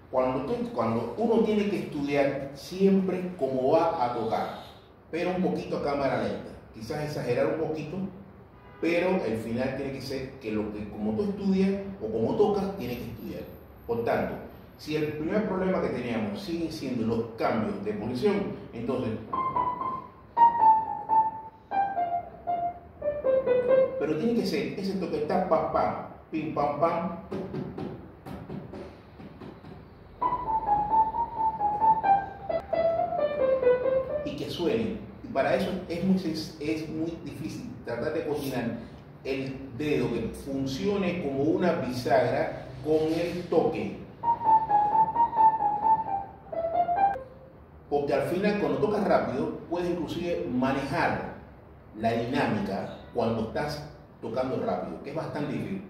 Cuando uno tiene que estudiar siempre cómo va a tocar, pero un poquito a cámara lenta, quizás exagerar un poquito, pero el final tiene que ser que como tú estudias o como tocas, tienes que estudiar. Por tanto, si el primer problema que teníamos siguen siendo los cambios de posición, entonces, pero tiene que ser ese toque está pam pam, pim pam pam, y que suene. Y para eso es muy difícil tratar de coordinar el dedo que funcione como una bisagra con el toque. Porque al final, cuando tocas rápido, puedes inclusive manejar la dinámica cuando estás tocando rápido, que es bastante difícil.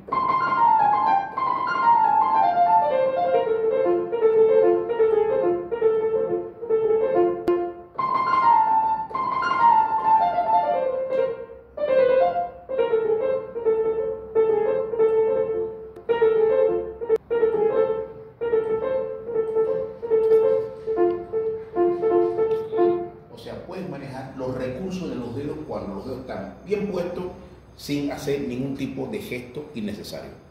O sea, puedes manejar los recursos de los dedos cuando los dedos están bien puestos sin hacer ningún tipo de gesto innecesario.